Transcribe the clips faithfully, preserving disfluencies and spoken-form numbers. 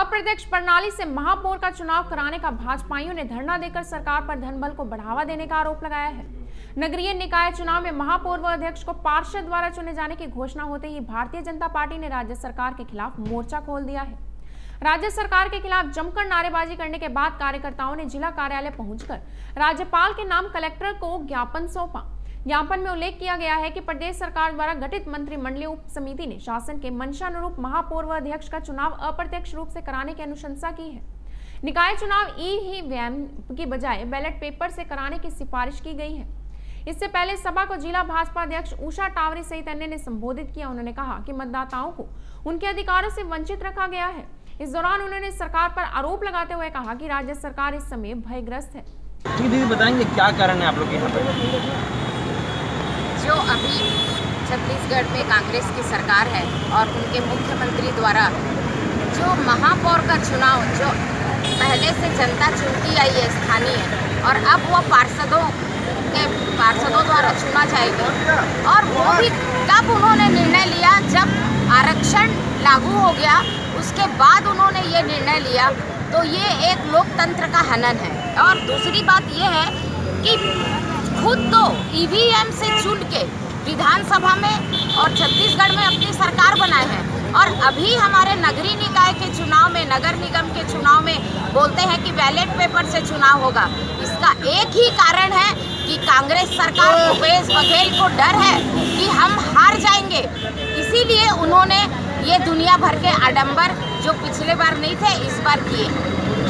अप्रत्यक्ष प्रणाली से महापौर का चुनाव कराने का भाजपाइयों ने धरना देकर सरकार पर धनबल को बढ़ावा देने का आरोप लगाया है। नगरीय निकाय चुनाव में महापौर व अध्यक्ष को पार्षद द्वारा चुने जाने की घोषणा होते ही भारतीय जनता पार्टी ने राज्य सरकार के खिलाफ मोर्चा खोल दिया है। राज्य सरकार के खिलाफ जमकर नारेबाजी करने के बाद कार्यकर्ताओं ने जिला कार्यालय पहुंचकर राज्यपाल के नाम कलेक्टर को ज्ञापन सौंपा। ज्ञापन में उल्लेख किया गया है कि प्रदेश सरकार द्वारा गठित मंत्रिमंडलीय उप समिति ने शासन के मंशानुरूप महापौर व अध्यक्ष का चुनाव अप्रत्यक्ष रूप से कराने की अनुशंसा की है। निकाय चुनाव ई ही वीएम की बजाय बैलेट पेपर से कराने की सिफारिश की गई है। इससे पहले सभा को जिला भाजपा अध्यक्ष उषा टावरे सहित अन्य ने संबोधित किया। उन्होंने कहा कि मतदाताओं को उनके अधिकारों से वंचित रखा गया है। इस दौरान उन्होंने सरकार पर आरोप लगाते हुए कहा कि राज्य सरकार इस समय भयग्रस्त है। ठीक दीदी, बताएंगे क्या कारण है आप लोग के यहाँ पर? जो अभी छत्तीसगढ़ में कांग्रेस की सरकार है और उनके मुख्यमंत्री द्वारा जो महापौर का चुनाव जो पहले से जनता चुनती आई है स्थानीय, और अब वो पार्षदों के पार्षदों द्वारा चुना जाएगा। और वो भी तब उन्होंने निर्णय लिया जब आरक्षण लागू हो गया, उसके बाद उन्होंने ये निर्णय लिया। तो ये एक लोकतंत्र का हनन है। और दूसरी बात ये है कि खुद तो ईवीएम से चुन के विधानसभा में और छत्तीसगढ़ में अपनी सरकार बनाए हैं, और अभी हमारे नगरीय निकाय के चुनाव में, नगर निगम के चुनाव में बोलते हैं कि बैलेट पेपर से चुनाव होगा। इसका एक ही कारण है कि कांग्रेस सरकार भूपेश बघेल को डर है कि हम हार जाएंगे, इसीलिए उन्होंने ये दुनिया भर के आडंबर जो पिछले बार नहीं थे इस बार किए।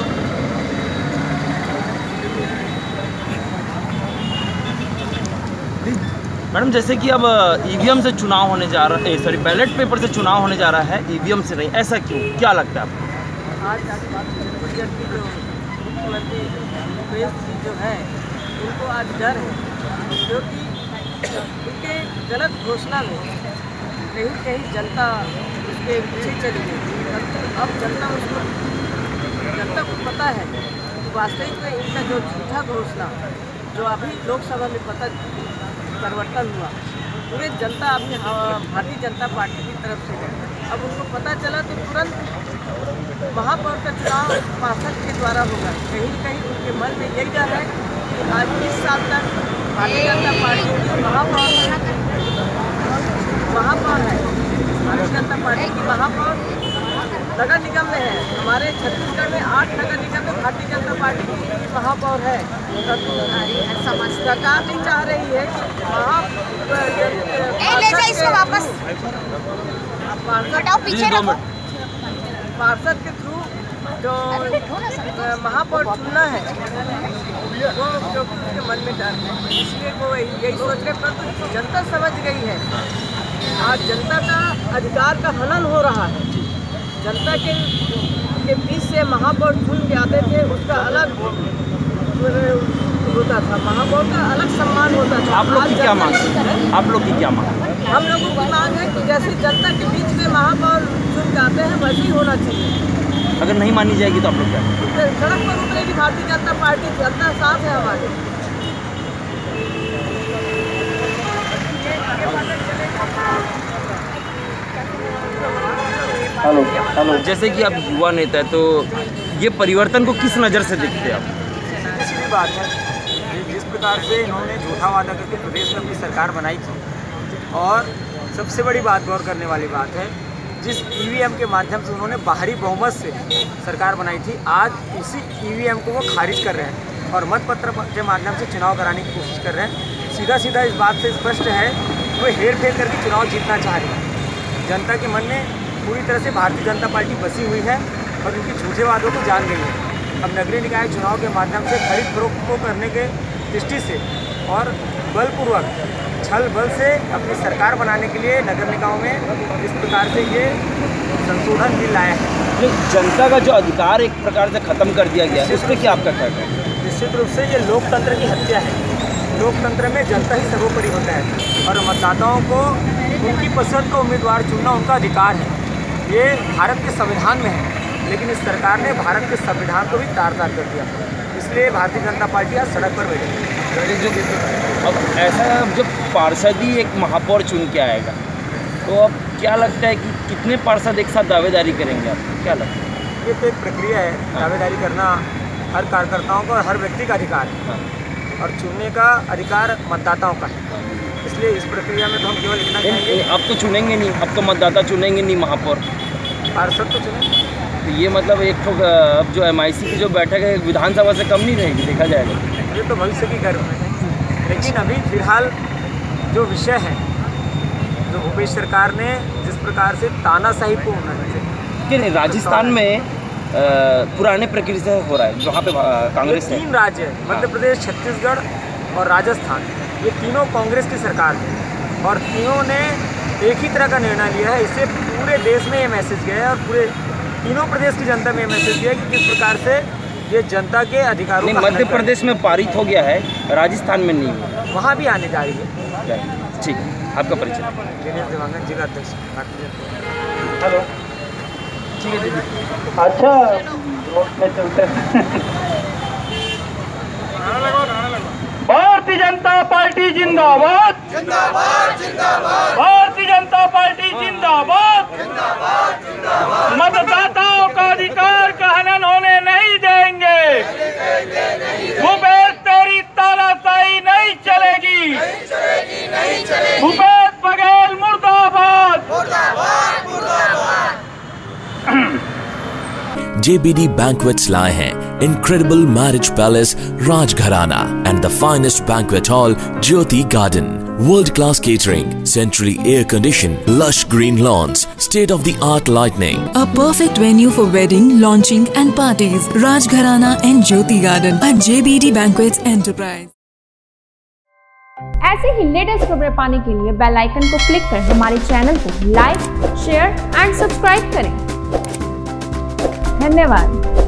मैडम, जैसे कि अब ईवीएम से चुनाव होने जा रहा है, सॉरी बैलेट पेपर से चुनाव होने जा रहा है, ईवीएम से नहीं, ऐसा क्यों, क्या लगता है आपको? आज छत्तीसगढ़ की जो मुख्यमंत्री भूपेश जी जो है उनको आज डर है, क्योंकि उनके गलत घोषणा में कहीं कहीं जनता उसके पीछे चली गई। अब जनता उसको जनता को पता है कि वास्तविक में इनका जो झूठा घोषणा जो अभी लोकसभा में पता परिवर्तन हुआ, पूरे जनता अपने भारतीय जनता पार्टी की तरफ से है। अब उनको पता चला तो तुरंत महापौर का चुनाव पार्षद के द्वारा होगा। कहीं कहीं उनके मन में यही डर है कि आज बीस साल तक भारतीय जनता पार्टी की महापौर महापौर है भारतीय जनता पार्टी की महापौर नगर निगम में है। हमारे छत्तीसगढ़ में आठ नगर निगम में भारतीय जनता पार्टी की महापौर है। सरकार नहीं चाह रही है पार्षद के थ्रू जो महापौर चुनना है वो जो उसके मन में डर है, इसलिए वो यही सोच रहे। परंतु जनता समझ गई है, आज जनता का अधिकार का हनन हो रहा है। जनता के के बीच से महापौर चुन के आते थे, उसका अलग होता था, महापौर का अलग सम्मान होता था। आप लोग की क्या मांग है? आप लोग की क्या मांग? हम लोगों की मांग है कि जैसे जनता के बीच में महापौर चुन के आते हैं वैसे ही होना चाहिए। अगर नहीं मानी जाएगी तो आप लोग क्या? सड़क पर उतरेगी भारतीय जनता पार्टी, जनता साथ है हमारे। हेलो हेलो जैसे कि आप युवा नेता है, तो ये परिवर्तन को किस नज़र से देखते हैं आप? ऐसी भी बात है जिस प्रकार से इन्होंने झूठा वादा करके प्रदेश में अपनी सरकार बनाई थी, और सबसे बड़ी बात गौर करने वाली बात है, जिस ईवीएम के माध्यम से उन्होंने बाहरी बहुमत से सरकार बनाई थी, आज उसी ईवीएम को वो खारिज कर रहे हैं और मतपत्र के माध्यम से चुनाव कराने की कोशिश कर रहे हैं। सीधा सीधा इस बात से स्पष्ट है वो हेर फेर करके चुनाव जीतना चाह रही है। जनता के मन में पूरी तरह से भारतीय जनता पार्टी बसी हुई है और उनके झूठे वादों को जान गई है। अब नगरीय निकाय चुनाव के माध्यम से खरीद फरोख्त को करने के दृष्टि से और बलपूर्वक छल बल से अपनी सरकार बनाने के लिए नगर निकायों में इस प्रकार से ये संशोधन बिल लाया है। जनता का जो अधिकार एक प्रकार से खत्म कर दिया गया है, उस पर क्या आपका कहना है? निश्चित रूप से ये लोकतंत्र की हत्या है। लोकतंत्र में जनता ही सर्वोपरि होता है और मतदाताओं को उनकी पसंद का उम्मीदवार चुनना उनका अधिकार है। ये भारत के संविधान में है, लेकिन इस सरकार ने भारत के संविधान को भी तार तार कर दिया। इसलिए भारतीय जनता पार्टी आज सड़क पर बैठी। जो अब ऐसा जब पार्षद ही एक महापौर चुन के आएगा, तो अब क्या लगता है कि कितने पार्षद एक साथ दावेदारी करेंगे? आपको क्या लगता है? ये तो एक प्रक्रिया है, दावेदारी करना हर कार्यकर्ताओं का और हर व्यक्ति का अधिकार है, और चुनने का अधिकार मतदाताओं का है। इसलिए इस प्रक्रिया में तो हम केवल इतना कहेंगे, अब तो चुनेंगे नहीं, अब तो मतदाता चुनेंगे नहीं महापौर, पार्षद तो चुनेंगे। तो ये मतलब एक तो अब जो एम आई सी की जो बैठक है विधानसभा से कम नहीं रहेगी, देखा जाएगा। ये तो भविष्य की गर्व है, लेकिन अभी फिलहाल जो विषय है, जो भूपेश सरकार ने जिस प्रकार से तानाशाही पूर्ण कि राजस्थान में आ, पुराने प्रक्रिया से हो रहा है, जहाँ पे कांग्रेस है। तीन राज्य है, मध्य प्रदेश, छत्तीसगढ़ और राजस्थान, ये तीनों कांग्रेस की सरकार है और तीनों ने एक ही तरह का निर्णय लिया है। इससे पूरे देश में ये मैसेज गया है और पूरे तीनों प्रदेश की जनता में ये मैसेज गया है कि किस प्रकार से ये जनता के अधिकारों नहीं, मध्य प्रदेश में पारित हो गया है, राजस्थान में नहीं हुआ, वहाँ भी आने जा रही है। ठीक है, आपका परिचय? दिनेश देवांगन, जिला अध्यक्ष भारतीय जनता। हेलो, ठीक है दीदी। अच्छा में चलते भारतीय जनता पार्टी जिंदाबाद, जिंदाबाद, जिंदाबाद। भारतीय जनता पार्टी जिंदाबाद, जिंदाबाद, जिंदाबाद। मतदाताओं का अधिकार का हनन होने नहीं देंगे, भूपेश तेरी तानाशाही नहीं चलेगी, नहीं चलेगी, नहीं चलेगी। भूपेश बघेल मुर्दाबाद, मुर्दाबाद, मुर्दाबाद। J B D Banquets लाए हैं Incredible Marriage Palace Rajgharana and the finest banquet hall Jyoti Garden. World-class catering, centrally air-conditioned, lush green lawns, state-of-the-art lighting. A perfect venue for wedding, launching and parties. Rajgharana and Jyoti Garden at J B D Banquets Enterprise. ऐसे ही latest खबरें पाने के लिए bell icon को click कर हमारे channel को like, share and subscribe करें। धन्यवाद।